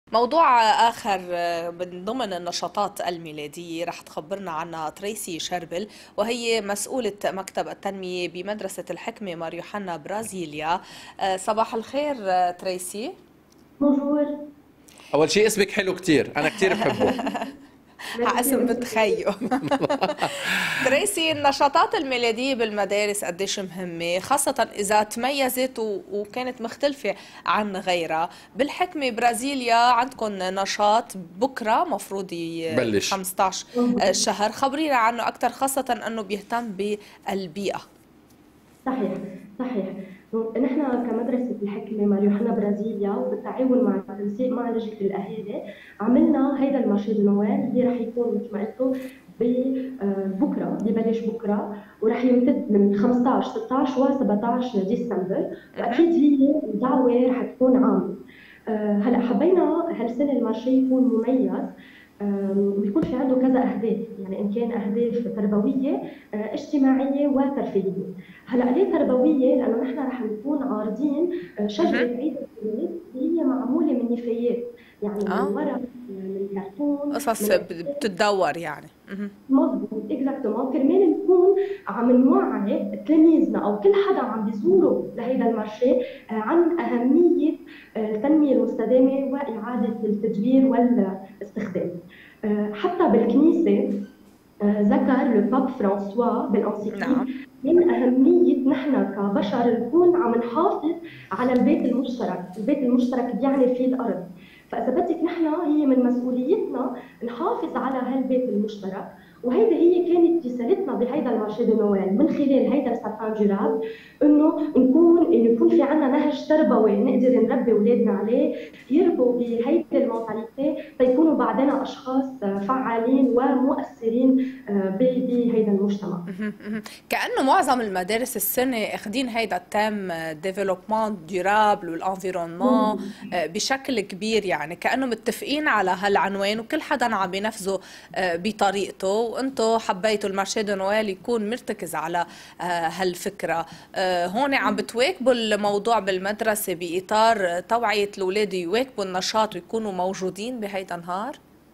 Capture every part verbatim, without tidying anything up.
موضوع آخر من ضمن النشاطات الميلادية رح تخبرنا عنها تريسي شربل، وهي مسؤولة مكتب التنمية بمدرسة الحكمة مار يوحنا برازيليا. آه، صباح الخير آه، تريسي. بونجور. اول شيء اسمك حلو كتير، انا كتير بحبه. ميرسي اسم ميرسي. بنت خيو. تريسي، النشاطات الميلادية بالمدارس قديش مهمة، خاصة إذا تميزت و- وكانت مختلفة عن غيرها. بالحكمة برازيليا عندكم نشاط بكرة مفروض ي- ب بلش. خمسة عشر شهر، خبرينا عنه أكثر، خاصة أنه بيهتم بالبيئة. صحيح صحيح. نحن كمدرسة الحكمة مار يوحنا برازيليا وبالتعاون مع التنسيق مع لجنة الأهالي عملنا هيدا المارشي دو نويل اللي رح يكون مثل ما قلتوا بكره، ببلش بكره ورح يمتد من خمسة عشر ستة عشر و سبعة عشر ديسمبر، مهم. واكيد هي الدعوه رح تكون عامه. آه، هلا حبينا هالسنه المارشي يكون مميز، آم، ويكون في عنده كذا اهداف، يعني ان كان اهداف تربويه آه، اجتماعيه وترفيهيه. هلا ليه تربويه؟ لانه نحن رح نكون عارضين آه، شجره مهم. عيد الميلاد اللي هي معموله من نفايات، يعني من اه، ورق، من كرتون، قصص من بت- بتتدور يعني. مهم. مظبوط اكزاكتومون، كرمال نكون عم نوعي تلاميذنا او كل حدا عم بيزوروا لهيدا المارشي آه، عن اهميه آه، التنميه المستدامه واعاده التدوير والاستخدام. آه، حتى بالكنيسه آه، ذكر الباب فرانسوا بالانسيكليك نعم. من اهميه نحن كبشر نكون عم نحافظ على البيت المشترك، البيت المشترك بيعني فيه الارض. فاذا بدك نحن هي من مسؤوليتنا نحافظ على هالبيت المشترك، وهيدي هي كانت رسالتنا بهيدا المارشي دو نويل من خلال هيدا السابان جيراب، انه نكون انه يكون في عنا نهج تربوي نقدر نربي اولادنا عليه، يربوا بهيدي المونتاليتي تيكونوا بعدين اشخاص فعالين ومؤثرين آه، بهيدا المجتمع. مهم. مهم. كأنه معظم المدارس السنة اخدين هيدا التام ديفلوبمون ديورابل والانفيرونمون مظبوط. بشكل كبير، يعني كأنه متفقين على هالعنوان وكل حدا عم بينفذه آه، بطريقته، وانتو حبيتوا المارشي دو نويل يكون مرتكز على آه، هالفكرة. آه، هون عم بتواكبوا الموضوع بالمدرسة بإطار توعية الأولاد يواكبوا النشاط ويكونوا موجودين بهيدا النهار؟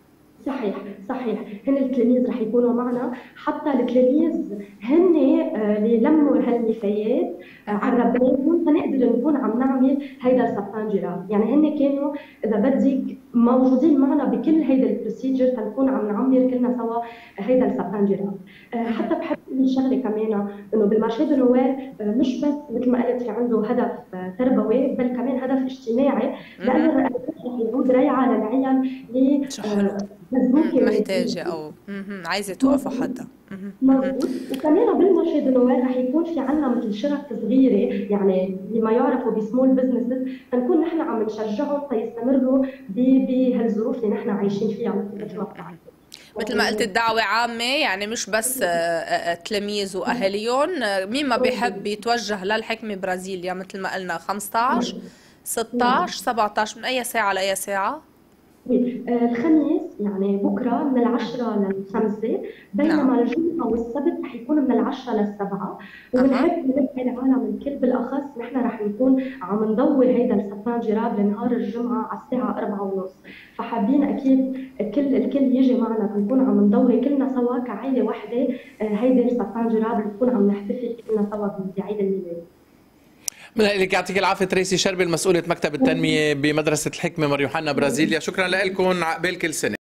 صحيح صحيح. هن التلاميذ رح يكونوا معنا، حتى التلاميذ هن آه، اللي لموا هالنفايات آه، مهم. عربناهم تنقدر نكون عم نعمل هيدا السابان جيراب. يعني هن كانوا اذا بدك موجودين معنا بكل هيدا البروسيجر تنكون عم نعمر كلنا سوا هيدا السابان جيراب. آه، مهم. حتى بحب اقول شغله كمان، انه بالمارشي دو نويل آه، مش بس مثل ما قلت في عنده هدف آه، تربوي، بل كمان هدف اجتماعي، لانه مهم. الرئاسات رح يعود ريعه للعيال اللي شو حلو. آه، مم، مزنوقه محتاجة ماديا. أو مهم. عايزة توقفوا مظبوط حدا. مهم. مهم. مظبوط. وكمان بالمارشي دو نويل رح يكون في عنا مثل شرك صغيره، يعني بما يعرفوا بسمول بزنسز، فنكون نحن عم نشجعهم تيستمروا ب- بهالظروف اللي نحن عايشين فيها مثل مثل ما بتعرفوا. مثل ما قلت يعني الدعوة عامة، يعني مش بس آه، آه، آه، تلاميذ وأهاليهم، آه، مين ما بيحب مظبوط. يتوجه للحكمة برازيليا مثل ما قلنا خمسة عشر نعم نعم. ستة عشر سبعة عشر، من أي ساعة لأي ساعة؟ طيب، آه، الخميس يعني بكره من العشرة للخمسة، نعم. بينما الجمعة والسبت رح يكون من العشرة للسبعة. أها. وبنحب ننبه العالم الكل، بالأخص نحن رح نكون عم نضوي هيدا السبان جراب لنهار الجمعة على الساعة أربعة ونص، فحابين أكيد كل الكل يجي معنا تنكون عم نضوي كلنا سوا كعائلة واحدة آه، هيدا السبان جراب اللي نكون عم نحتفل كلنا سوا بعيد الميلاد. من لك يعطيك العافيه تريسي شربل، مسؤوله مكتب التنميه بمدرسه الحكمه مار يوحنا برازيليا. شكرا لكم، عقبال كل سنه.